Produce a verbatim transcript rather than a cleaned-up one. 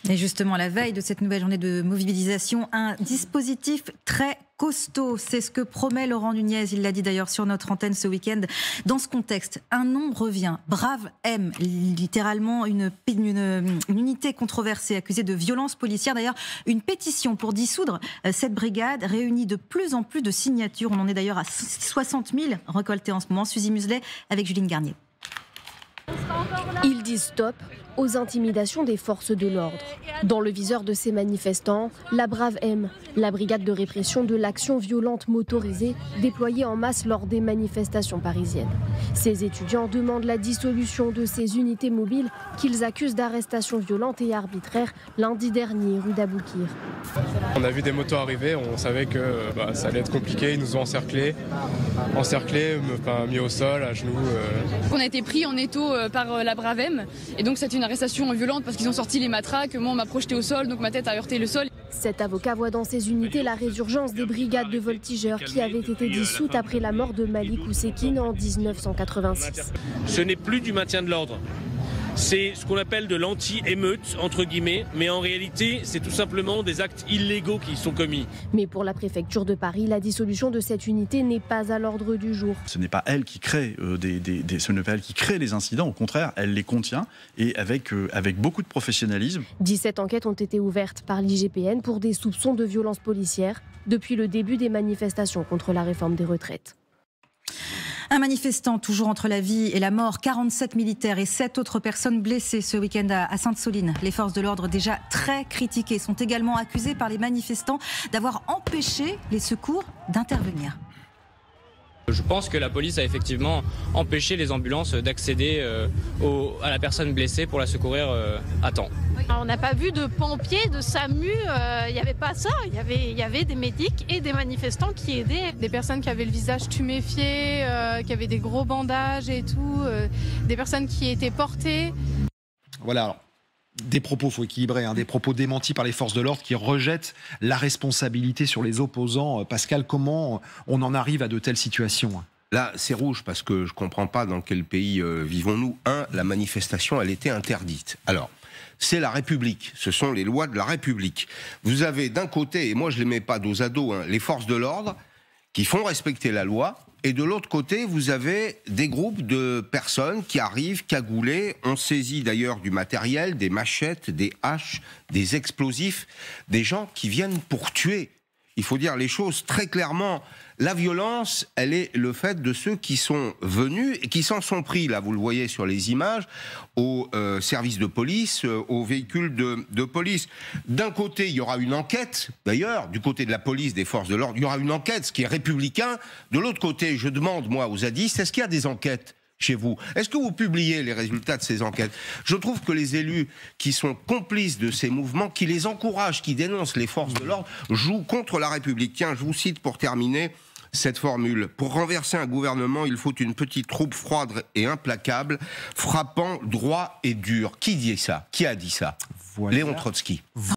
Et justement, à la veille de cette nouvelle journée de mobilisation, un dispositif très costaud, c'est ce que promet Laurent Nunez. Il l'a dit d'ailleurs sur notre antenne ce week-end. Dans ce contexte, un nom revient. Brave M, littéralement une, une, une unité controversée accusée de violence policière. D'ailleurs, une pétition pour dissoudre cette brigade réunit de plus en plus de signatures. On en est d'ailleurs à soixante mille récoltées en ce moment. Suzy Muselet avec Juline Garnier. Ils disent stop aux intimidations des forces de l'ordre. Dans le viseur de ces manifestants, la Brave M, la brigade de répression de l'action violente motorisée déployée en masse lors des manifestations parisiennes. Ces étudiants demandent la dissolution de ces unités mobiles qu'ils accusent d'arrestations violentes et arbitraires lundi dernier rue d'Aboukir. On a vu des motos arriver, on savait que bah, ça allait être compliqué, ils nous ont encerclés, encerclés, enfin, mis au sol, à genoux. Euh... On a été pris en étau par la Brave M et donc c'est une arrestation violente parce qu'ils ont sorti les matraques, moi on m'a projeté au sol donc ma tête a heurté le sol. Cet avocat voit dans ces unités la résurgence des brigades de voltigeurs qui avaient été dissoutes après la mort de Malik Oussekine en mille neuf cent quatre-vingt-six. Ce n'est plus du maintien de l'ordre. C'est ce qu'on appelle de l'anti-émeute, entre guillemets, mais en réalité, c'est tout simplement des actes illégaux qui sont commis. Mais pour la préfecture de Paris, la dissolution de cette unité n'est pas à l'ordre du jour. Ce n'est pas elle qui crée euh, des, des, des, ce n'est pas elle qui crée les incidents, au contraire, elle les contient et avec, euh, avec beaucoup de professionnalisme. dix-sept enquêtes ont été ouvertes par l'I G P N pour des soupçons de violences policières depuis le début des manifestations contre la réforme des retraites. Un manifestant toujours entre la vie et la mort, quarante-sept militaires et sept autres personnes blessées ce week-end à Sainte-Soline. Les forces de l'ordre, déjà très critiquées, sont également accusées par les manifestants d'avoir empêché les secours d'intervenir. Je pense que la police a effectivement empêché les ambulances d'accéder euh, au, à la personne blessée pour la secourir euh, à temps. On n'a pas vu de pompiers, de SAMU, il euh, n'y avait pas ça. Il y avait, y avait des médics et des manifestants qui aidaient. Des personnes qui avaient le visage tuméfié, euh, qui avaient des gros bandages et tout, euh, des personnes qui étaient portées. Voilà. Alors. Des propos, faut équilibrer, hein, des propos démentis par les forces de l'ordre qui rejettent la responsabilité sur les opposants. Pascal, comment on en arrive à de telles situations ? Là, c'est rouge parce que je ne comprends pas dans quel pays euh, vivons-nous. Un, la manifestation, elle était interdite. Alors, c'est la République, ce sont les lois de la République. Vous avez d'un côté, et moi je ne les mets pas dos à dos, hein, les forces de l'ordre qui font respecter la loi. Et de l'autre côté, vous avez des groupes de personnes qui arrivent cagoulées. On saisit d'ailleurs du matériel, des machettes, des haches, des explosifs, des gens qui viennent pour tuer. Il faut dire les choses très clairement. La violence, elle est le fait de ceux qui sont venus et qui s'en sont pris, là vous le voyez sur les images, aux euh, services de police, euh, aux véhicules de, de police. D'un côté, il y aura une enquête, d'ailleurs, du côté de la police, des forces de l'ordre, il y aura une enquête, ce qui est républicain. De l'autre côté, je demande, moi, aux zadistes, est-ce qu'il y a des enquêtes chez vous? Est-ce que vous publiez les résultats de ces enquêtes? Je trouve que les élus qui sont complices de ces mouvements, qui les encouragent, qui dénoncent les forces de l'ordre, jouent contre la République. Tiens, je vous cite pour terminer cette formule. Pour renverser un gouvernement, il faut une petite troupe froide et implacable, frappant droit et dur. Qui dit ça? Qui a dit ça? Voilà. Léon Trotsky.